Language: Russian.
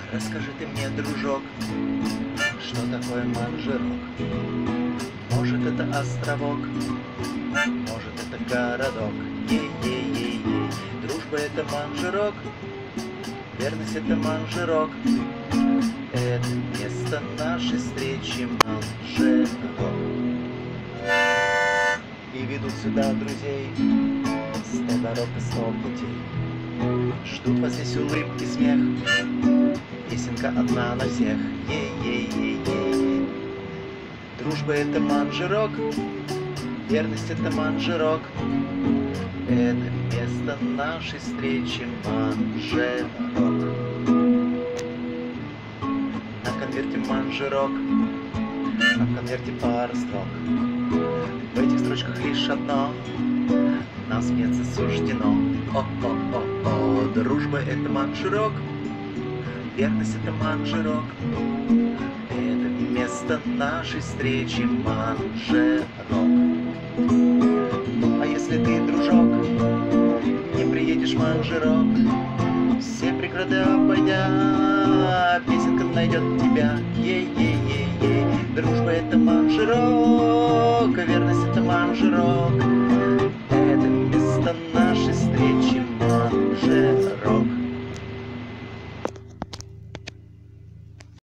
Расскажи ты мне, дружок, что такое манжерок? Может, это островок, может, это городок. Ей-ей-ей-ей, дружба — это манжерок, верность — это манжерок. Это место нашей встречи, манжерок. И ведут сюда друзей 100 дорог и 100 путей. Ждут вас здесь улыбки, смех, песенка одна на всех. Ей-ей-ей-ей. Дружба — это манжерок, верность — это манжерок. Это место нашей встречи, манжерок. На конверте манжерок, а в конверте пара строк. В этих строчках лишь одно: нам смеяться суждено. О-о-о-о, дружба — это манжерок, верность — это манжерок. Это место нашей встречи, манжерок. Ну а если ты, дружок, не приедешь в манжерок, все преграды обойдя, песенка найдет тебя. Ей-ей-ей-ей, дружба — это манжерок, верность — это манжерок.